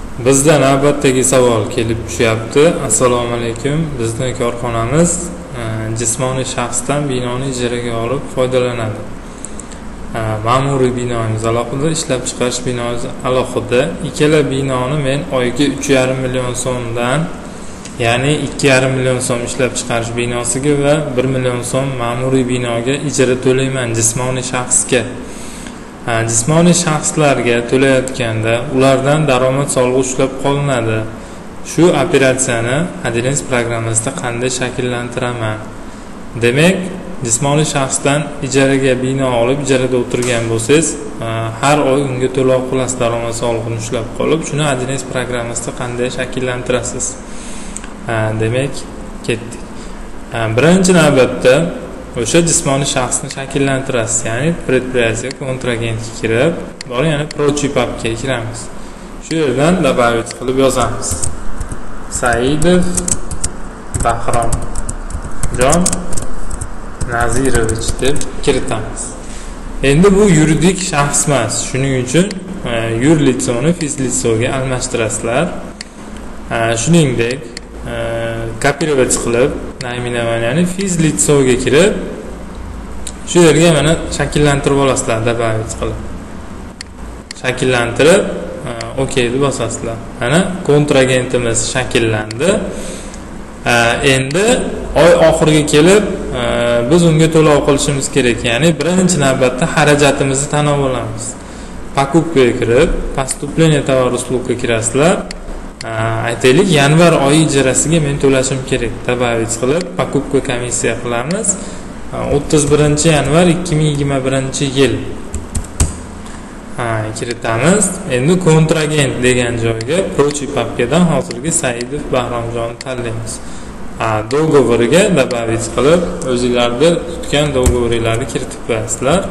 Bizda navbatdagi savol kelib tushyapti. Assalomu alaykum. Bizning korxonamiz jismoniy shaxsdan binoni ijaraga olib foydalanadi. Ma'muriy binomiz alohida, ishlab chiqarish binomiz alohida. Ikkala binoni men oyiga 3,5 million so'mdan, ya'ni 2,5 million so'm ishlab chiqarish binosiga va 1 million so'm ma'muriy binoga ijara to'layman jismoniy shaxsga. Jismoniy shaxslarga to'layotganda ulardan daromad solig'i ushlab qolinadi. Shu operatsiyani Adrens programmasida qanday shakllantiraman? Demak, jismoniy shaxsdan ijaraga bino olib, ijarada o'tirgan bo'lsangiz, har oy unga to'lov qilasiz daromad solig'ini ushlab qolib, shuni Adrens programmasida qanday shakllantirasiz? Demak, ketdik. Birinchi navbatda o'sha jismoniy shaxsni shakllantirasiz, ya'ni предприятие kontragentga kirib, yana prochi papkaga kiramiz. Shu yerdan добавить qilib yozamiz. Saidov Bahromjon Nazirovich deb kiritamiz. Endi bu yuridik shaxs emas, shuning uchun юрлицоni fizlitsoga almashtirasizlar. Shuningdek, kopировать qilib naminavaniyani fizlitsoga kirib, shu yerga mana shakllantirib olasizlar, добавить qilib. Shakllantirib, OK deb bosasizlar. Mana kontragentimiz shakllandi. Endi oy oxiriga kelib biz unga to'lov qilishimiz kerak, ya'ni birinchi navbatda xarajatimizni tanlab olamiz. Покупкаga kirib, поступление товар услугga kirasizlar. Aytaylik, yanvar oyi ijarasiga men to'lashim kerak. Добавить qilib, покупка komissiya qilamiz. 31-yanvar 2021-yil. Kiritamiz. Endi kontragent degan joyga prochi papkadan hozirgi Saidov Bahromjonni tanlaymiz. Dogovoriga добавить qilib, o'zingizlarda tutgan dogovorlarni kiritib qo'yasizlar.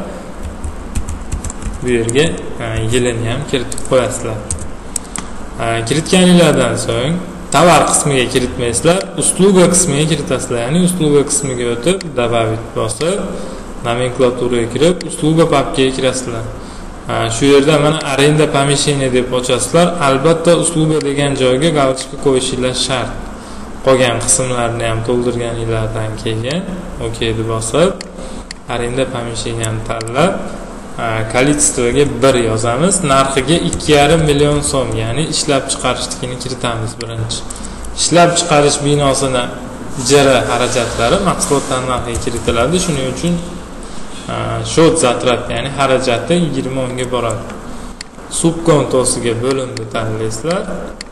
Bu yerga yilini ham kiritib qo'yasizlar. Kiritganinglardan so'ng tovar qismiga kiritmaysizlar, usluga qismiga kiritasizlar. Ya'ni usluga qismiga o'tib, добавить bosib, nomenklaturaga kirib, usluga papkaga kirasizlar. Shu yerda mana arenda помещение deb ochasizlar. Albatta usluga degan joyga galочка qo'yishingiz shart. Qolgan qismlarni ham to'ldirganinglardan keyin OK deb bosib, arenda помещениeni tanlab, количествоga 1 yozamiz. Narxiga 2,5 million so'm, ya'ni ishlab chiqarishnikini kiritamiz birinchi. Ishlab chiqarish binosini ijara xarajatlari mahsulotlar narxiga kiritiladi. Shuning uchun shot zatrat, ya'ni xarajati 20 ga boradi. Subkontosiga bo'limni tanlaysizlar.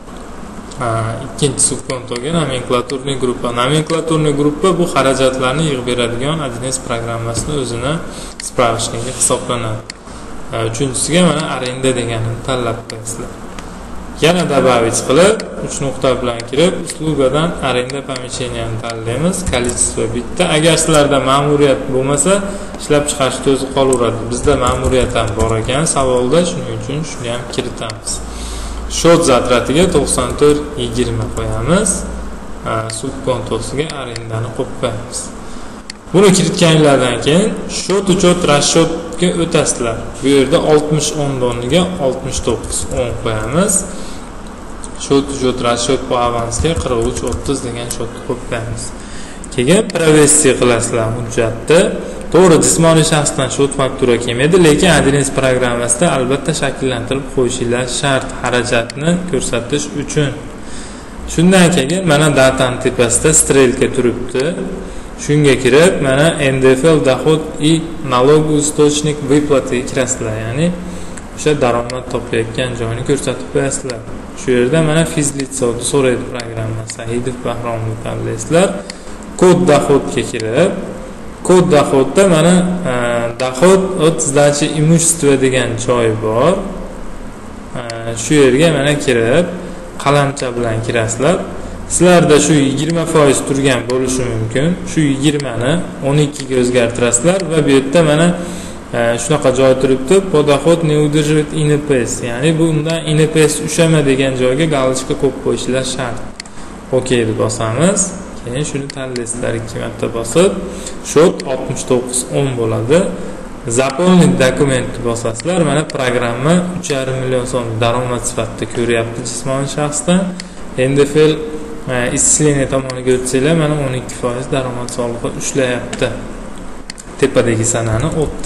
Ikkinchi subkontoga nomenklaturniy gruppa. Nomenklaturniy gruppa bu xarajatlarni yig'ib beradigan Adrens programmasini o'zini spravishniga hisoblanadi. Uchinchisiga mana arenda deganini tanlab qo'yasizlar. Yana добавить qilib, 3 nuqta bilan kirib, uslugadan arenda помещениeni tanlaymiz. Количество bitta. Agar sizlarda ma'muriyat bo'lmasa, ishlab chiqarish o'zi qolaveradi. Bizda ma'muriyat ham bor ekan savolda, shuning uchun shuni ham kiritamiz. Shot zatratiga 94,20 qo'yamiz. Subkontosiga arendani qo'yib qo'yamiz. Buni kiritganlardan keyin shot uchun расчетga o'tasizlar. Bu yerda 60 o'rniga 69 qo'yamiz. Shot uchun расчет po avansga 43,30 degan shotni qo'yib qo'yamiz. Keyin провести qilasizlar hujjatda. To'g'ri, jismoniy shaxsdan shot faktura kelmaydi, lekin Adrens programmasida albatta shakllantirib qo'yishingiz shart xarajatni ko'rsatish uchun. Shundan keyin mana datani tepasida strelka turibdi. Shunga kirib, mana НДФЛ доход и налогоустойчивый выплаты kirasizlar, ya'ni o'sha daromad topayotgan joyini ko'rsatib qo'yasizlar. Shu yerda mana fizlitsoni so'raydi programma. Saidov Bahromni tanlaysizlar. Kod доходga kirib, kod доходda mana доход от сдачи имущества degan joy bor. Shu yerga mana kirib, qalamcha bilan kirasizlar. Sizlarda shu 20% turgan bo'lishi mumkin. Shu 20 ni 12 ga o'zgartirasizlar va bu yerda mana shunaqa joy turibdi. Подоход не удерживает ИНПС. Ya'ni bundan ИНПС ushama degan joyga galочка qo'yib qo'yishlar shart. OK deb bosamiz. Keyin shuni tanlaysizlar 2 marta bosib, shot 69.10 bo'ladi. Zaполнить dokumentni bosasizlar. Mana programma 3,5 million so'm daromad sifatida ko'ryapti jismoniy shaxsdan. Endi fe'l исчисление tomoniga o'tsanglar, mana 12% daromad solig'i ushlayapti. Tepadagi sanani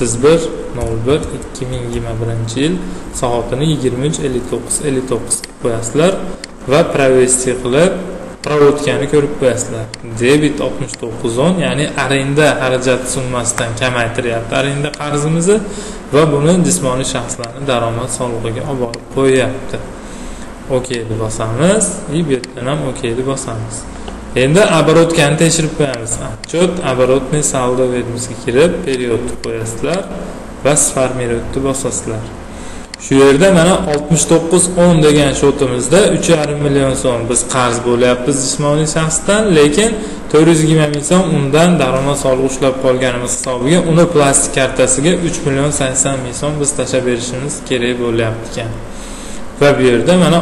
31.01.2021 soatini 23:59:59 qo'yasizlar va провести qilib проводкani ko'rib qo'yasizlar. Debit 69.10, ya'ni arenda xarajati summasidan kamaytiryapti arenda qarzimizni va buni jismoniy shaxslarning daromad solig'iga olib borib qo'yapti. OK deb bosamiz, bu yerdan ham OK deb bosamiz. Endi обороткani tekshirib qo'yamiz. Отчет оборотный saldo ведомосиga kirib, periodni qo'yasizlar va sformirovat bosasizlar. Shu yerda mana 69.10 degan shotimizda 3,5 million so'm biz qarz bo'lyapti jismoniy shaxsdan, lekin 420 ming so'm undan daromad solig'i ushlab qolganimiz hisobiga uni plastik kartasiga 3,80 million so'm biz tashlab berishimiz kerak bo'lyapti ekan. Va bu yerda mana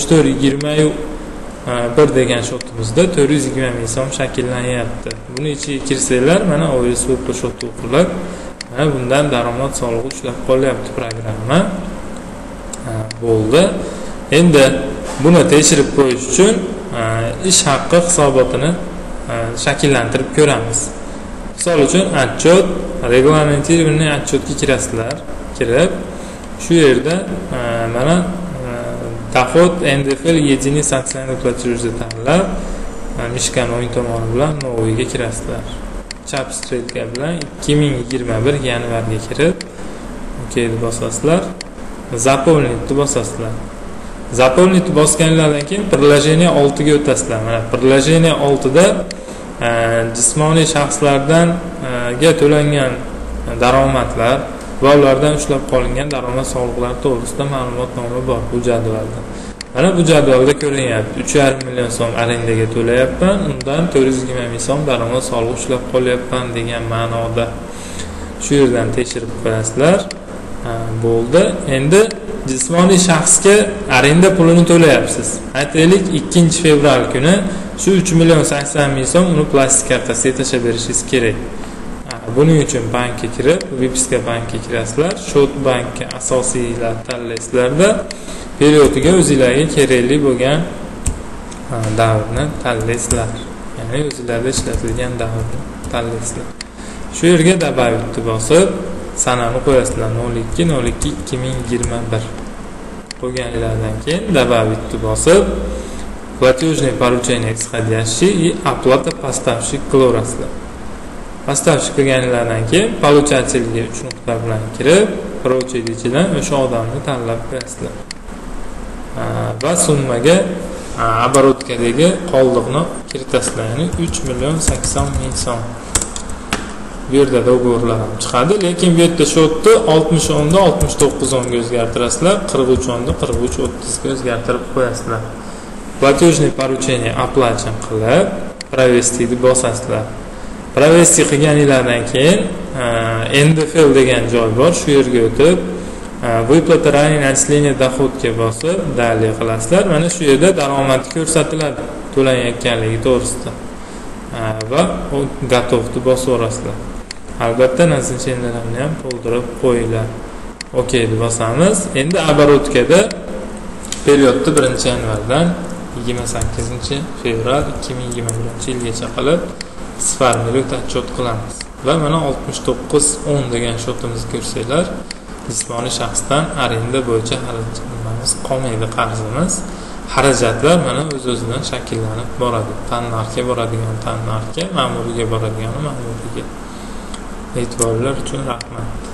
64.21 degan shotimizda 420 ming so'm shakllanyapti. Buni ichiga kirsanglar, mana OSVP shoti o'qilib, mana bundan daromad solig'i ushlab qolyapti programma. Bo'ldi. Endi buni tekshirib qo'yish uchun ish haqqi hisobotini shakllantirib ko'ramiz. Misol uchun отчет, reglamentированный отчетga kirasizlar. Kirib, shu yerda mana доход НДФЛ единый социальный платеж deb tanlab, Mishkan o'yin tomoni bilan Novoyga kirasizlar. Chap stretka bilan 2021 yanvarga kirib, OK deb bosasizlar. Заполнить bosasizlar. Заполнить bosganlardan keyin приложение 6 ga o'tasizlar. Mana приложение 6 da jismoniy shaxslardan ga to'langan daromadlar va ulardan ushlab qolingan daromad soliqlari to'g'risida ma'lumotnoma bor bu jadvalda. Mana bu jadvalda ko'rinyapti. 3,5 million so'm arendaga to'layapman, undan 420 ming so'm daromad solig'i ushlab qolyapman degan ma'noda. Shu yerdan tekshirib qo'yasizlar. Bo'ldi. Endi jismoniy shaxsga arenda pulini to'layapsiz. Aytaylik 2-fevral kuni shu 3,80 million so'm uni plastik kartasiga tashlab berishingiz kerak. Buning uchun bankka kirib, Vipiska bankka kirasizlar. Shot bankka asosiylar tanlaysizlarda periodiga o'zingizlarga kerakli bo'lgan davrni tanlaysizlar. Ya'ni o'zingizlarda ishlatilgan davrni tanlaysizlar. Shu yerga добавить bosib sanani qo'yasizlar 02.02.2021 qo'yganlardan keyin добавить bosib платежное поручение исходящий и оплата поставщик qilaverasizlar. Поставщик qilganlardan keyin получательga 3 nuqta bilan kirib, поручить ichidan o'sha odamni tanlab qo'yasizlar. Va summaga обороткадagi qoldiqni kiritasizlar, ya'ni 3,80 million so'm. Bu yerda do'g'rilar ham chiqadi, lekin bu yerda shotni 60.10 da 69.10 ga o'zgartirasizlar, 43.10 da 43.30 ga o'zgartirib qo'yasizlar. Платежное поручение оплачен qilib, провести deb bosasizlar. Провести qilganinglardan keyin НДФЛ degan joy bor, shu yerga o'tib, выплата ранее начисления доходga bosib, dalil qilasizlar. Mana shu yerda daromad ko'rsatiladi to'lanayotganligi to'g'risida. Va u готов deb bosaverasizlar. Albatta nazarchilarni ham to'ldirib qo'yinglar. OK deb bosamiz. Endi обороткада periodni 1-yanvardan 28-fevral 2021-yilgacha qilib sformirovat отчет qilamiz. Va mana 69.10 degan shotimizni ko'rsanglar, jismoniy shaxsdan arenda bo'yicha xarajatlarimiz qolmaydi, qarzimiz. Xarajatlar mana o'z-o'zidan shakllanib boradi. Tannarxga boradigan tannarxga, ma'muriyga boradigan ma'muriyga. E'tiborlar uchun rahmat.